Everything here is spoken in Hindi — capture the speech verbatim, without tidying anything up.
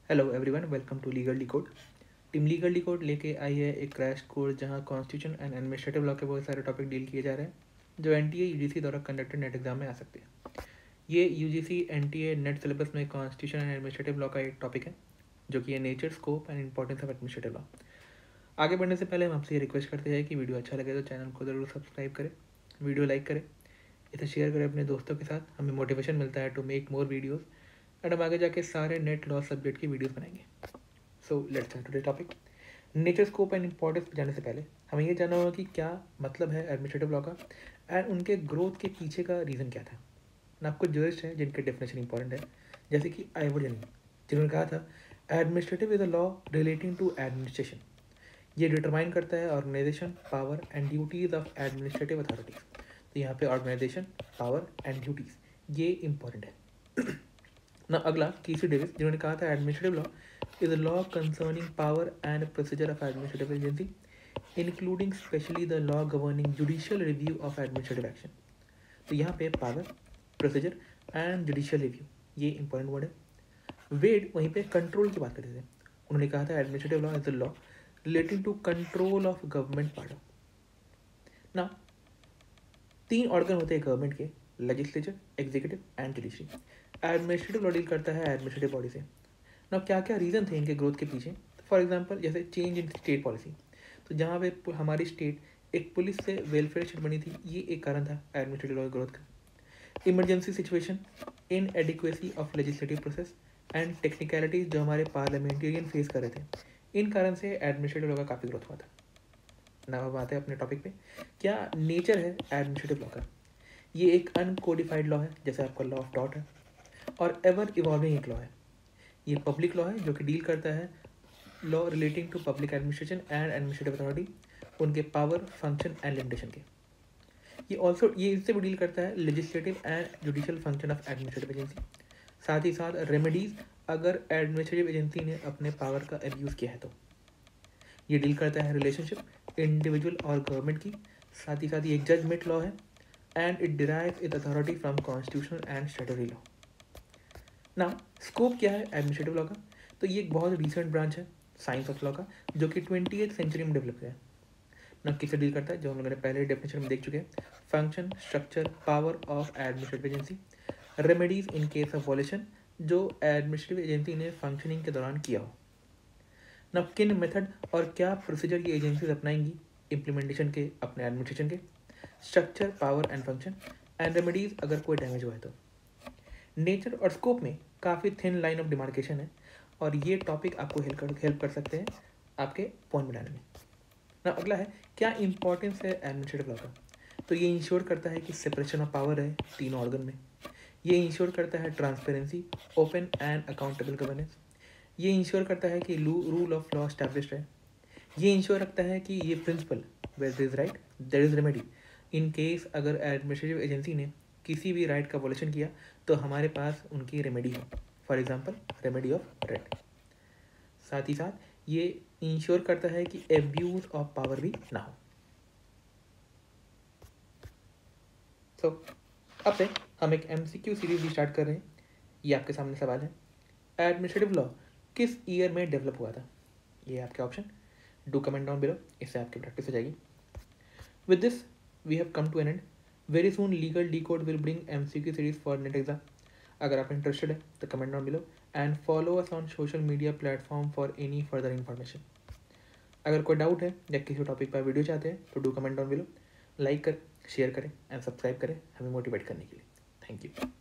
Hello everyone, welcome to legal decode. Team legal decode लेके आई है एक क्रैश कोर्स जहां कॉन्स्टिट्यूशन एंड एडमिनिस्ट्रेटिव लॉ के बहुत सारे टॉपिक डील किए जा रहे हैं जो एनटीए यूजीसी द्वारा कंडक्टेड नेट एग्जाम में आ सकते हैं। ये यूजीसी एनटीए नेट सिलेबस में कॉन्स्टिट्यूशन एंड एडमिनिस्ट्रेटिव लॉ का एक टॉपिक है जो कि है nature, scope and importance of administrative law. आगे बढ़ने से पहले हम आपसे ये रिक्वेस्ट करते हैं कि वीडियो अच्छा लगे तो चैनल को ज़रूर सब्सक्राइब करें, वीडियो लाइक करें, इसे शेयर करें अपने दोस्तों के साथ। हमें मोटिवेशन मिलता है to make more videos and हम आगे जाके सारे नेट लॉ सब्जेक्ट की वीडियोज़ बनाएंगे। So let's start today topic. Nature, scope and importance पे जाने से पहले हमें ये जानना होगा कि क्या मतलब है एडमिनिस्ट्रेटिव लॉ का एंड उनके ग्रोथ के पीछे का रीज़न क्या था। ना कुछ जरिस्ट हैं जिनके डेफिनेशन इंपॉर्टेंट है, जैसे कि आइवर्जन, जिन्होंने कहा था administrative is a law relating to administration. ये डिटरमाइन करता है organisation, power and duties of administrative authorities. तो यहाँ पे ऑर्गेनाइजेशन, पावर एंड ड्यूटीज़ ये इंपॉर्टेंट है। ना अगला केसी डेविस, जिन्होंने कहा था administrative law is a law concerning power and procedure of administrative agency, including specially the law governing judicial review of administrative action. तो यहाँ पे power, procedure and judicial review ये इंपॉर्टेंट वर्ड है। वेड वहीं पे कंट्रोल की बात करते थे, उन्होंने कहा था administrative law is the law relating to control of government power. ना तीन ऑर्गन होते हैं गवर्नमेंट के, legislature, executive and judiciary. Administrative law deal करता है एडमिनिस्ट्रेटिव बॉडी से। ना क्या क्या रीज़न थे इनके ग्रोथ के पीछे। फॉर एग्जांपल जैसे चेंज इन स्टेट पॉलिसी, तो जहाँ पे हमारी स्टेट एक पुलिस से वेलफेयर स्टेट बनी थी, ये एक कारण था एडमिनिस्ट्रेटिव लॉ ग्रोथ का। Emergency situation, in adequacy of legislative process and technicalities जो हमारे पार्लियामेंटेरियन फेस कर रहे थे, इन कारण से एडमिनिस्ट्रेटिव लॉ का काफ़ी ग्रोथ हुआ था। ना अब आते हैं अपने टॉपिक पे, क्या नेचर है एडमिनिस्ट्रेटिव लॉ का। ये एक अनकोडिफाइड लॉ है, जैसे आपका लॉ ऑफ टॉट है, और एवर इवॉल्विंग एक लॉ है। ये पब्लिक लॉ है जो कि डील करता है law relating to public administration and administrative authority, उनके पावर, फंक्शन एंड लिमिटेशन के। ये ऑल्सो ये इससे भी डील करता है legislative and judicial function of administrative agency. साथ ही साथ रेमेडीज अगर एडमिनिस्ट्रेटिव एजेंसी ने अपने पावर का एब्यूज़ किया है तो। ये डील करता है रिलेशनशिप इंडिविजुअल और गवर्नमेंट की। साथ ही साथ ये एक जजमेंट लॉ है and it derive it authority from constitutional and statutory law. ना स्कोप क्या है एडमिनिस्ट्रेटिव लॉ का, तो ये एक बहुत रिसेंट ब्रांच है साइंस ऑफ लॉ का, जो कि ट्वेंटी एथ सेंचुरी में डेवलप हुआ है। ना किससे डील करता है, जो हम लोगों ने पहले डेफिनेशन में देख चुके हैं, function, structure, power of administrative agency, remedies in case of violation, जो एडमिनिस्ट्रेटिव एजेंसी ने फंक्शनिंग के दौरान किया हो। ना किन मेथड और क्या प्रोसीजर ये एजेंसीज अपनाएंगी इम्प्लीमेंटेशन के अपने एडमिनिस्ट्रेशन के, structure, power and function and remedies अगर कोई डैमेज हुआ है तो। नेचर और स्कोप में काफ़ी थिन लाइन ऑफ डिमार्केशन है और ये टॉपिक आपको हेल्प कर हेल्प कर सकते हैं आपके पॉइंट बनाने में। ना अगला है क्या इंपॉर्टेंस है एडमिनिस्ट्रेटिव लॉ का, तो ये इंश्योर करता है कि सेपरेशन ऑफ पावर है तीन ऑर्गन में। ये इंश्योर करता है transparency, open and accountable governance. ये इंश्योर करता है कि रूल ऑफ लॉ एस्टैब्लिश्ड है। ये इंश्योर रखता है कि ये principle where there is right there is remedy, in case अगर एडमिनिस्ट्रेटिव एजेंसी ने किसी भी राइट का वॉलेशन किया तो हमारे पास उनकी रेमेडी हो, for example remedy of writ. साथ ही साथ ये इंश्योर करता है कि एब्यूज ऑफ पावर भी ना हो। तो अब से हम एक एमसीक्यू सीरीज भी स्टार्ट कर रहे हैं। ये आपके सामने सवाल है, एडमिनिस्ट्रेटिव लॉ किस ईयर में डेवलप हुआ था। ये आपके option, do comment down below, इससे आपकी प्रैक्टिस हो जाएगी। With this we have come to an end. Very soon legal decode will bring MCQ series for NET exam. अगर आप इंटरेस्टेड है तो comment down below and follow us on social media platform for any further information. अगर कोई डाउट है या किसी टॉपिक पर वीडियो चाहते हैं तो do comment down below, like करें, शेयर करें एंड सब्सक्राइब करें हमें मोटिवेट करने के लिए। Thank you.